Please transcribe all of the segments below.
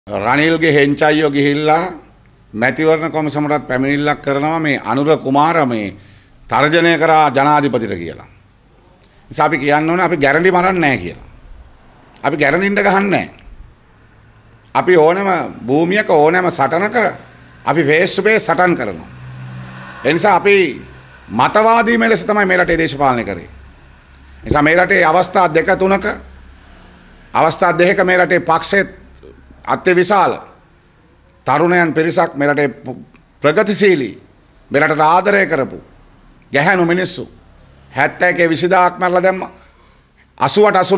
රනිල්ගේ හෙන්චයියෝ ගිහිල්ලා මැතිවරණ කොමිසමටත් පැමිණිල්ලක් කරනවා මේ අනුර කුමාර මේ තර්ජනය කරා ජනාධිපතිට කියලා. නිසා අපි කියන්න ඕනේ අපි ගැරන්ටි මරන්නේ නැහැ කියලා. අපි ගැරන්ටින්ට ගහන්නේ නැහැ. අපි ඕනෑම භූමියක ඕනෑම සටනක අපි ෆේස් ටු ෆේස් සටන් කරනවා. ඒ නිසා අපි මතවාදී මෙලෙස තමයි මේ රටේ දේශපාලනය කරේ. නිසා මේ රටේ අවස්ථා දෙක තුනක අවස්ථා දෙකක මේ රටේ පක්ෂේ අත්‍යවිශාල තරුණයන් පිරිසක් මේ රටේ ප්‍රගතිශීලී මේ රටට ආදරය කරපු ගැහැණු මිනිස්සු 71 20000ක් මරලා දැම්මා 88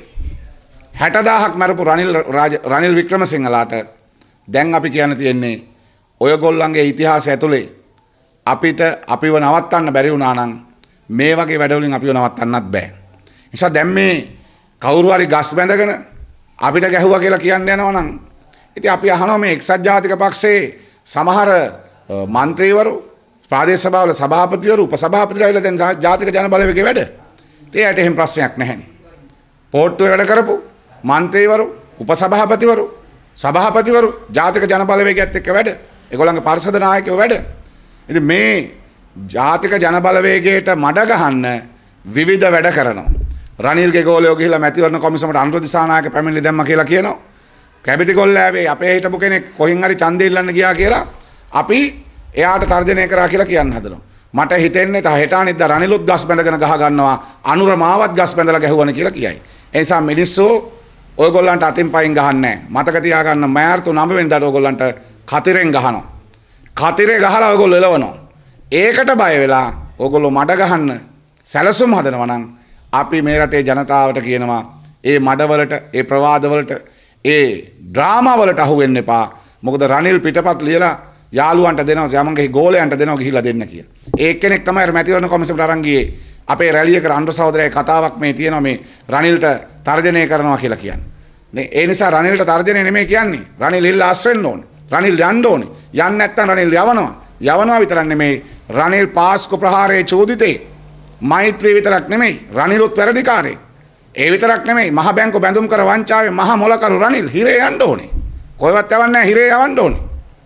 89 60000ක් මරපු රනිල් වික්‍රමසිංහලාට දැන් අපි කියන්න තියෙන්නේ ඔයගොල්ලන්ගේ ඉතිහාසය ඇතුලේ අපිට අපිව නවත්තන්න බැරි වුණා නම් මේ වගේ වැඩවලින් අපිව නවත්තන්නත් බෑ. නිසා දැන් මේ කවුරු හරි ගස් බැඳගෙන අපිට ගැහුවා කියලා කියන්න යනවා නම් ඉතින් අපි අහනවා මේ එක්සත් ජාතික පක්ෂයේ සමහර മന്ത്രിවරු ප්‍රාදේශ සභාවල සභාපතිවරු උපසභාපතිවරු ඇවිල්ලා දැන් ජාතික ජන බලවේගයේ වැඩ. ඒකට එහෙම ප්‍රශ්නයක් නැහැනේ. පොට්ටුවේ වැඩ කරපු മന്ത്രിවරු උපසභාපතිවරු සභාපතිවරු ජාතික ජන බලවේගයත් එක්ක වැඩ. ඒගොල්ලන්ගේ පරිෂද නායකයෝ වැඩ. ඉතින් මේ ජාතික ජන බලවේගයට මඩ ගහන්න විවිධ වැඩ කරනවා. රනිල්ගේ ගෝලයෝ ගිහිල්ලා මැතිවරණ කොමිසමට අනුර දිසානායක පැමිණිලි දැම්මා කියලා කියනවා. කැබිනි ගොල්ලෑවේ අපේ හිටපු කෙනෙක් කොහෙන් හරි ඡන්දෙ ඉල්ලන්න ගියා කියලා අපි එයාට තර්ජනය කරා කියලා කියන්න හදනවා. මට හිතෙන්නේ තා හෙට අනිද්දා රනිලුත් ගස් බැඳගෙන ගහ ගන්නවා අනුර මාවත් ගස් බැඳලා ගැහුවන කියලා කියයි. ඒ නිසා මිනිස්සු ඔයගොල්ලන්ට අතින් පයින් ගහන්නේ නැහැ. මතක තියාගන්න මෑර්තු 9 වෙනිදාට ඔයගොල්ලන්ට කතිරෙන් ගහනවා. කතිරේ ගහලා ඔයගොල්ලෝ එලවනවා. ඒකට බය වෙලා ඔයගොල්ලෝ මඩ ගහන්න සැලසුම් හදනවා නම් අපි මේ රටේ ජනතාවට කියනවා ඒ මඩවලට ඒ ප්‍රවාදවලට ඒ ඩ්‍රාමා වලට අහු වෙන්න එපා. මොකද රනිල් පිටපත් ලියලා යාළුවන්ට දෙනවා යමන්ගේ ගෝලයන්ට දෙනවා ගිහිල්ලා දෙන්න කියලා. ඒ කෙනෙක් තමයි මැතිවරණ කොමිසමට අරන් ගියේ. අපේ රැලියක අනුර සහෝදරයාගේ කතාවක් මේ තියෙනවා මේ රනිල්ට තර්ජනය කරනවා කියලා කියන්නේ. ඒ නිසා රනිල්ට තර්ජනය නෙමෙයි කියන්නේ. රනිල් ඉල්ල ආස් වෙන්න ඕනේ. රනිල් යන්න ඕනේ. යන්නේ නැත්නම් රනිල් යවනවා. යවනවා විතරක් නෙමෙයි රනිල් පාස්කු ප්‍රහාරයේ චෝදිතේ මෛත්‍රී විතරක් නෙමෙයි රනිලුත් වැරදිකාරේ. ඒ විතරක් නෙමෙයි මහ බැංකුව බැඳුම් කර වංචාවේ මහ මොලකරු රනිල් හිරේ යන්න ඕනේ. කොහෙවත් යවන්නේ නැහැ හිරේ යවන්න ඕනේ.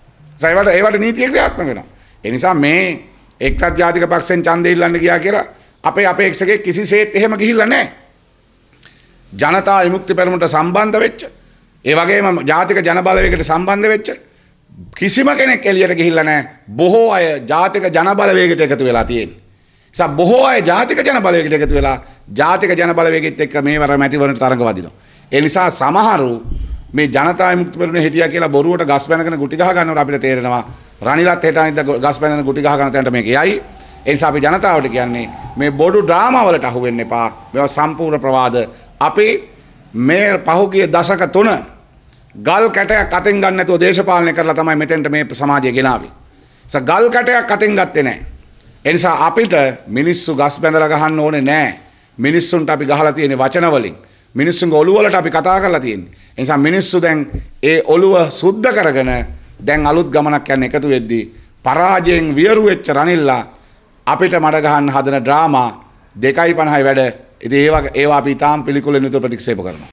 ඒවට නීතිය ක්‍රියාත්මක වෙනවා. ඒ නිසා මේ එක්සත් ජාතික පක්ෂෙන් ඡන්දෙ ඉල්ලන්න ගියා කියලා අපේ අපේක්ෂකෙ කිසිසේත් එහෙම ගිහිල්ලා නැහැ. ජනතා විමුක්ති පෙරමුණට සම්බන්ධ වෙච්ච ඒ වගේම ජාතික ජන බලවේගයට සම්බන්ධ වෙච්ච කිසිම කෙනෙක් එළියට ගිහිල්ලා නැහැ. බොහෝ අය ජාතික ජන බලවේගයට එකතු වෙලා තියෙන්නේ. නිසා බොහෝ අය ජාතික ජන බලවේගයට එකතු වෙලා ජාතික ජන බලවේගෙත් එක්ක මේවර මැතිවරණට තරඟ වදිනවා. ඒ නිසා සමහරු මේ ජනතා විමුක්ති පෙරමුණේ හිටියා කියලා බොරුවට ගස් බැඳගෙන ගුටි ගහ ගන්නවට අපිට තේරෙනවා රනිලත් හෙට අනිද්දා ගස් බැඳගෙන ගුටි ගහ ගන්න තැනට මේක යයි. ඒ නිසා අපි ජනතාවට කියන්නේ මේ බොරු ඩ්‍රාමා වලට අහු වෙන්න එපා. මේවා සම්පූර්ණ ප්‍රවාද. අපි මේ පහුගිය දශක 3 ගල් කැටයක් අතෙන් ගන්න නැතුව දේශපාලනය කරලා තමයි මෙතෙන්ට මේ සමාජය ගෙනාවේ. ඒ ගල් කැටයක් අතෙන් ගත්තේ නැහැ. ඒ නිසා අපිට මිනිස්සු ගස් බැඳලා ගහන්න ඕනේ නැහැ. මිනිස්සුන්ට අපි ගහලා තියෙන වචන වලින් මිනිස්සුන්ගේ ඔළුව වලට අපි කතා කරලා තියෙන්නේ. ඒ නිසා මිනිස්සු දැන් ඒ ඔළුව සුද්ධ කරගෙන දැන් අලුත් ගමනක් යන එකතු වෙද්දී පරාජයෙන් වියරු වෙච්ච රනිල්ලා අපිට මඩ ගහන්න හදන ඩ්‍රාමා 2.50 වැඩ. ඉතින් ඒවා අපි තාම පිළිකුලෙන් විතර ප්‍රතික්ෂේප කරනවා.